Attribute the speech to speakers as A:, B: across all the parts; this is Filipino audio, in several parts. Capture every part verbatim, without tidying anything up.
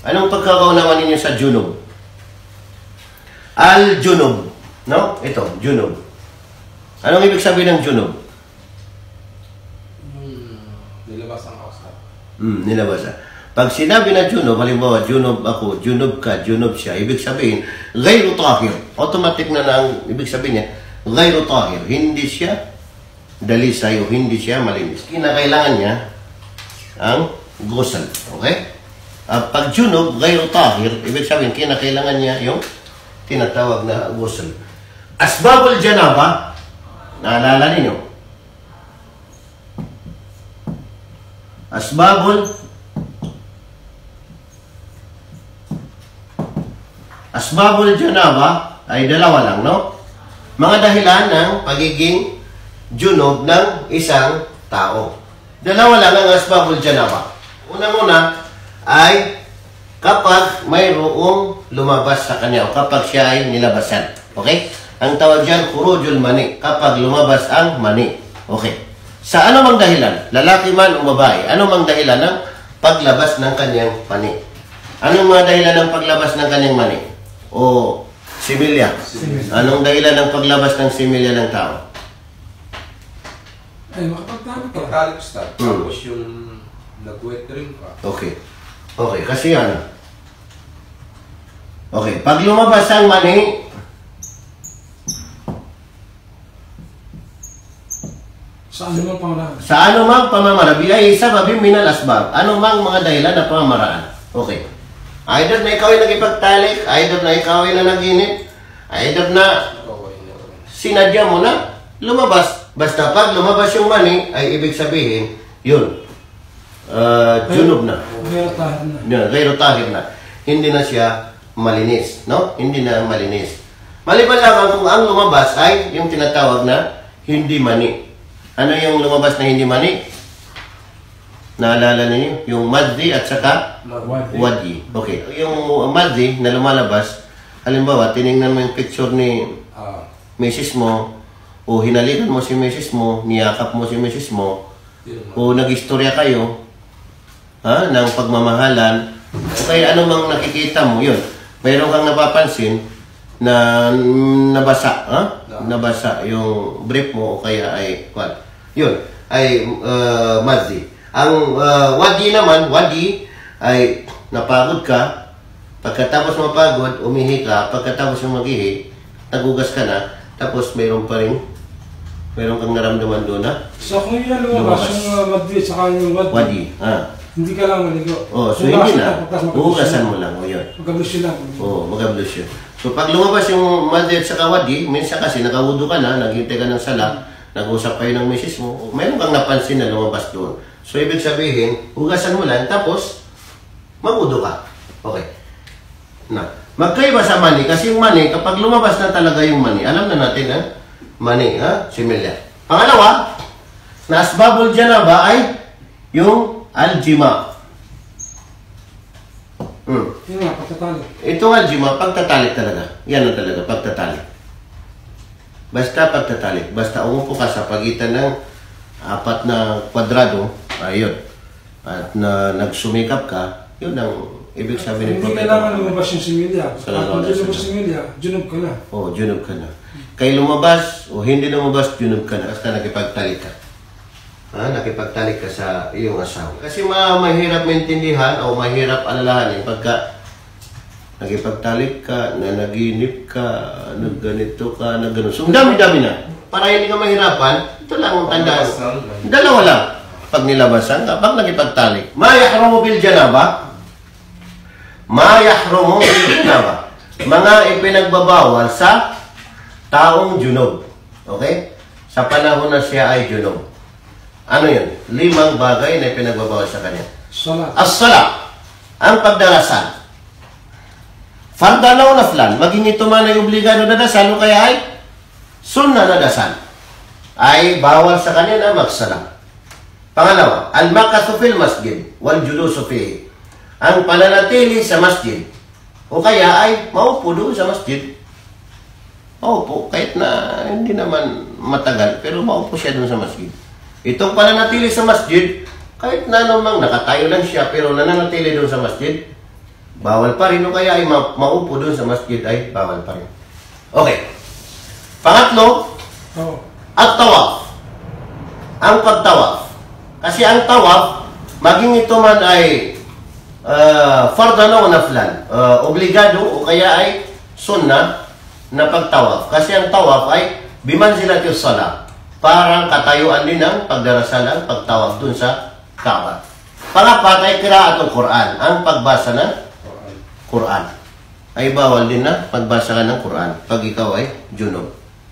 A: Anong pagkakaunawan ninyo sa junub? Al-junub. No? Ito, junub. Anong ibig sabihin ng junub?
B: Hmm, nilabas ang kausap.
A: Hmm, nilabas. Pag sinabi na junub, halimbawa, junub ako, junub ka, junub siya, ibig sabihin, ghayru tahir. Automatic na na ang ibig sabihin niya, ghayru tahir. Hindi siya dalisay o hindi siya malinis. Kinakailangan niya ang ghusl. Okay? Uh, pag junub, ghayru tahir, ibig sabihin, kinakailangan niya yung tinatawag na ghusl. Asbabul janaba, naalala ninyo? Asbabul Asbabul janaba ay dalawa lang, no? Mga dahilan ng pagiging junub ng isang tao. Dalawa lang ang asbabul janaba. Unang-una ay kapag mayroong lumabas sa kanya o kapag siya ay nilabasan. Okay? Ang tawag dyan, khurujul mani. Kapag lumabas ang mani. Okay. Sa anumang dahilan, lalaki man o babae, anumang dahilan ng paglabas ng kanyang mani? Anong mga dahilan ng paglabas ng kanyang mani? O similya? Similya. Anong dahilan ng paglabas ng similya ng tao?
B: Ay, makapagtalik ka. Makapagtalik ka. Tapos yung nag-wet dream ka.
A: Okay. Okay, kasi ano? Okay, pag lumabas ang mani,
B: sa anumang pamamaraan.
A: Sa anumang pamamaraan, ay sababin minal asbab. Anumang mga dahilan na pamamaraan. Okay. Either na ikaw ay nagipagtalik, either na ikaw ay nanaginip, either na sinadya mo na lumabas. Basta pag lumabas yung mani, ay ibig sabihin, yun. Uh, junub na.
B: Ghayru tahir na.
A: Ghayru tahir na. Hindi na siya malinis. No? Hindi na malinis. Maliban lamang kung ang lumabas ay yung tinatawag na hindi mani. Ano yung lumabas na hindi mani? Naalala ninyo? Yung madhi at saka wadi. Okay. Yung madhi na lumalabas, halimbawa, tinignan mo yung picture ni misis mo, o hinalikan mo si misis mo, niyakap mo si misis mo, o nag-istorya kayo, ha, ng pagmamahalan, o kaya anumang nakikita mo, yun. Mayroon kang napapansin na nabasa, ha? Nabasa yung brief mo, o kaya ay, what? Yun, ay uh, madhi. Ang uh, wadi naman, wadi, ay napagod ka, pagkatapos mapagod, umihi ka, pagkatapos mo mag-ihi, nagugas ka na, tapos mayroon pa rin, mayroon kang naramdaman doon na?
B: So kung yan lumabas, yung uh, madhi, saka yung wadi,
A: wadi, ha?
B: Hindi ka lang maligo.
A: Oh, so hindi na, hugasan mo lang, o yun.
B: Mag-ablusyon lang.
A: Oo, mag-ablusyon. So pag lumabas yung madhi at saka wadi, minsan kasi nakawudo ka na, naghintay ka ng sala, nag-usap kayo ng misis mo, mayroon kang napansin na lumabas doon. So, ibig sabihin, hugasan mo lang, tapos, magudo ka. Okay. Na. Magkaiba sa mani, kasi yung mani, kapag lumabas na talaga yung mani, alam na natin, ha? Mani, ha? Similya. Pangalawa, na asbabul janaba ay yung aljima. Hmm.
B: Yun nga, pagtatalik.
A: Ito aljima, pagtatalik talaga. Yan na talaga, pagtatalik. Basta pagtatalik. Basta umupo ka sa pagitan ng apat na kwadrado, ayun. At na nagsumikap ka, yun ang ibig sabihin.
B: Hindi kailangan lumabas yung similya. Pag lumabas yung similya, junub ka na.
A: Oo, oh, junub ka na. Kaya lumabas o hindi lumabas, junub ka na. Basta nakipagtalik ka. Ha? Nakipagtalik ka sa iyong asawa. Kasi ma mahirap maintindihan o mahirap alalahanin pagka nakipagtalik ka, na naginip ka, nagganito ka, nagganon. So, dami-dami na. Para hindi ka mahirapan, ito lang ang tandaan. Dalawa lang. Pag nilabasan ka, pag nakipagtalik. Ma yahrumu bil janaba. Ma yahrumu bil janaba. Mga ipinagbabawal sa taong junub. Okay? Sa panahon na siya ay junub. Ano yun? Limang bagay na ipinagbabawal sa kanya.
B: Salat.
A: As-salat. Ang pagdarasal. Fardalaw na flan, maging ito man ay obligado na dasal o kaya ay sunna na dasal, ay bawal sa kanya na magsalam. Pangalawa, al-makathu fil masjid wal julusu fihi. Ang pananatili sa masjid o kaya ay maupo doon sa masjid. Maupo, kahit na hindi naman matagal, pero maupo siya doon sa masjid. Itong pananatili sa masjid, kahit na namang nakatayo lang siya, pero nananatili doon sa masjid, bawal pa rin. O kaya ay ma maupo doon sa masjid ay bawal pa rin. Okay. Pangatlo,
C: Oo.
A: at tawaf. Ang pagtawaf. Kasi ang tawaf, maging ito man ay uh, fardan o naflan, uh, obligado o kaya ay sunnah na pagtawaf. Kasi ang tawaf ay bimanzilatis salat. Parang katayuan din ng pagdarasal ang pagtawaf dun sa Kaaba. Pangapat ay qiraatul Quran. Ang pagbasa ng Quran. Ay bawal din na pagbasa ka ng Quran pag ikaw ay junub.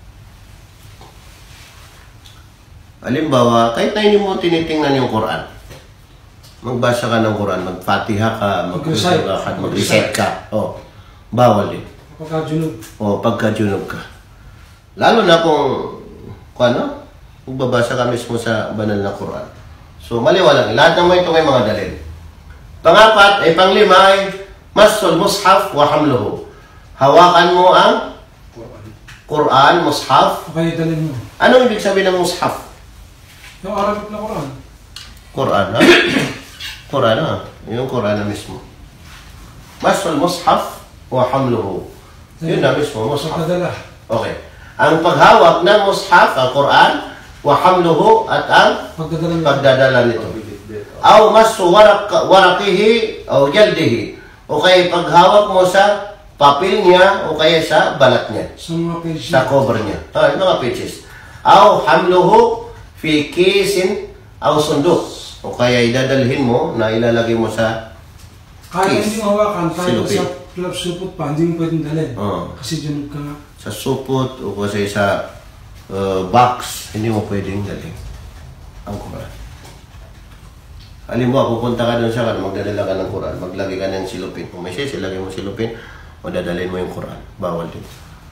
A: Halimbawa, kahit na hindi mo tinitingnan yung Quran, magbasa ka ng Quran, magfatiha ka, mag-recite ka, mag-recite ka. Oh, bawal din.
C: Pagka-junub.
A: O pagka-junub ka. Lalo na kung, kung ano, magbabasa ka mismo sa banal na Quran. So, maliwalang. Lahat naman ito may mga dalil. Pangapat, ay panglima ay masul mushaf wa hamluhu. Hawakan mo ang
B: Quran.
A: Quran, mushaf.
C: Okay, dalhin mo.
A: Anong ibig sabihin ng mushaf?
C: Yung Arabic na Quran.
A: Quran, ha? Quran, ha? Yung Quran na mismo. Masul mushaf wa hamluhu. Yun na mismo, mushaf.
C: Pagkadala.
A: Okay. Ang paghawak ng mushaf, ang Quran, wa hamluhu at ang
C: Pagdadala nila.
A: pagdadala nito.
B: Pabilit-bit.
A: Aw masu warak warakihi o jaldihi. O kaya paghawak mo sa papel niya o kaya sa balat niya,
C: Sa mga page
A: sa cover niya. Ah, yung mga pages. Aw hamluhu fi kisin aw sunduk. O kaya idadalhin mo na ilalagay mo sa
C: Kahit
A: Case.
C: hindi mo hawakan, kahit
A: Silupin.
C: sa club supot pa, hindi mo pwedeng dalhin.
A: Oo.
C: Kasi junub ka nga.
A: sa supot o kasi sa uh, box, hindi mo pwedeng dalhin ang Quran. Halimbawa, pupunta ka doon sa kan, magdadala ka ng Quran, maglagay ka ng silupin. Kung may sis, ilagay mo silupin o dadalhin mo yung Quran. Bawal din.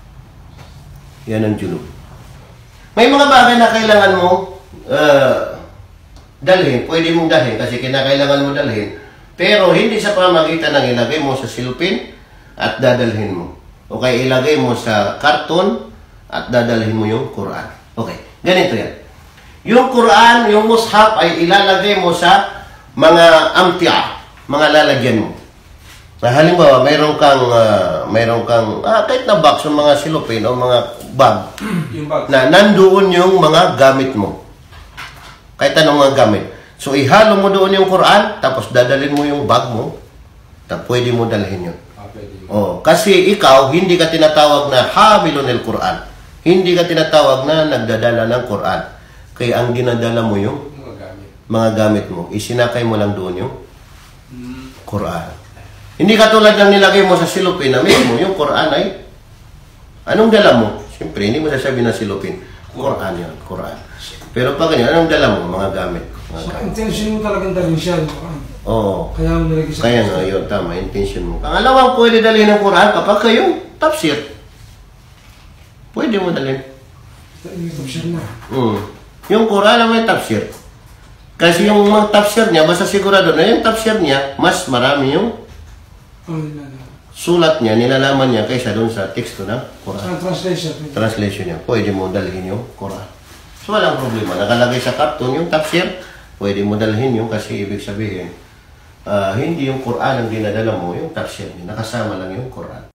A: Yan ang junub. May mga bagay na kailangan mo uh, dalhin. Pwede mong dalhin kasi kinakailangan mo dalhin. Pero hindi sa pamagitan ng ilagay mo sa silupin at dadalhin mo. O kaya ilagay mo sa karton at dadalhin mo yung Quran. Okay, ganito yan. Yung Quran, yung mushaf ay ilalagay mo sa mga amti'a, mga lalagyan mo. Sa halimbawa, mayroon kang, uh, mayroon kang, ah, kahit na box, yung mga silupin o mga bag,
B: Yung bag.
A: na nandoon yung mga gamit mo. Kahit anong mga gamit. So, ihalo mo doon yung Quran, tapos dadalhin mo yung bag mo, tapos pwede mo dalhin yun.
B: Ah, pwede.
A: Oh, kasi ikaw, hindi ka tinatawag na hamilun el Quran. Hindi ka tinatawag na nagdadala ng Quran. Kaya ang dinadala mo yung
B: Mga gamit.
A: mga gamit mo, isinakay mo lang doon yung
B: Hmm.
A: Quran. Hindi katulad ng nilagay mo sa silupin na mismo, yung Quran ay, anong dala mo? Siyempre, hindi mo sasabihin na silupin. Quran yun, Quran. Pero pag ganyan, anong dala mo? Mga gamit. Mga
C: So,
A: gamit.
C: intention mo talagang dalhin siya. yung Quran.
A: Oo.
C: Kaya mo nilagay sa
A: Kaya nga, yun, tama, intention mo. Pangalawang pwede dalhin ng Quran kapag kayong tafsir. Pwede mo dalhin.
C: Yung tafsir na.
A: Mm. Yung Quran ang may tafsir. Kasi yung mga tafsir niya, basta sigurado na yung tafsir niya, mas marami yung
C: Ano nila na.
A: sulat niya, nilalaman niya kaysa doon sa teksto ng Quran.
C: Sa translation.
A: Translation niya, pwede mo dalhin yung Quran. So walang problema. Nakalagay sa karton yung tafsir, pwede mo dalhin yung kasi ibig sabihin, ah, hindi yung Quran ang dinadala mo, yung tafsir niya. Nakasama lang yung Quran.